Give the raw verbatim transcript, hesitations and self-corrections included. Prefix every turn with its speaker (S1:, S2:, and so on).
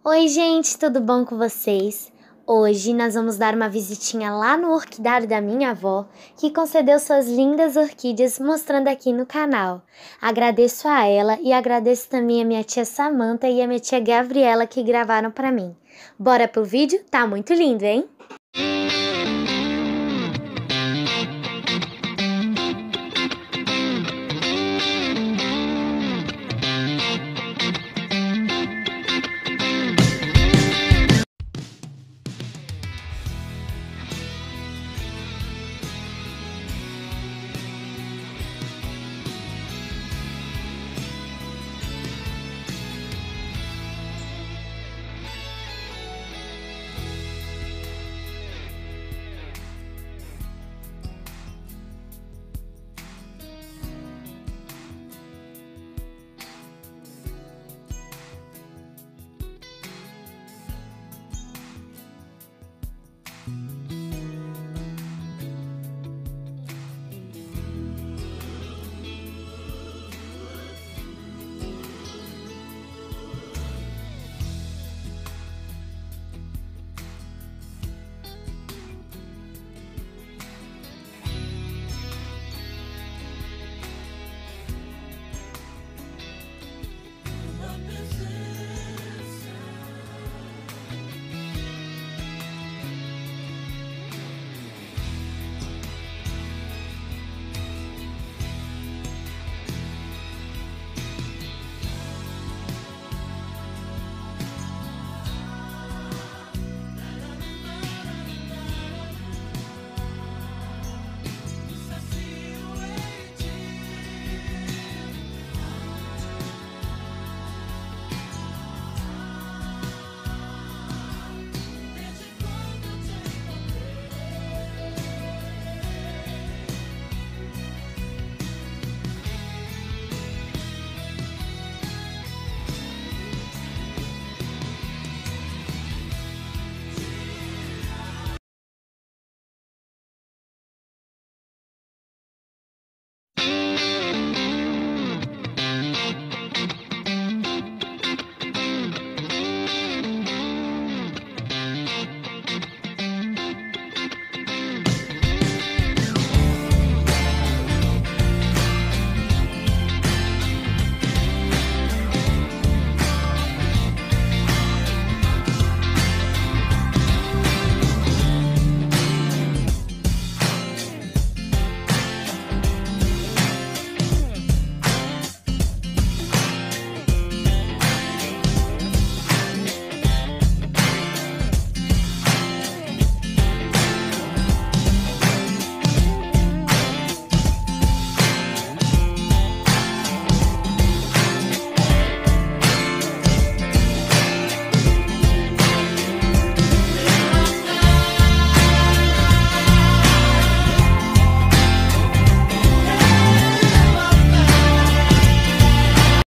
S1: Oi gente, tudo bom com vocês? Hoje nós vamos dar uma visitinha lá no orquidário da minha avó, que concedeu suas lindas orquídeas mostrando aqui no canal. Agradeço a ela e agradeço também a minha tia Samanta e a minha tia Gabriela que gravaram para mim. Bora pro vídeo? Tá muito lindo, hein?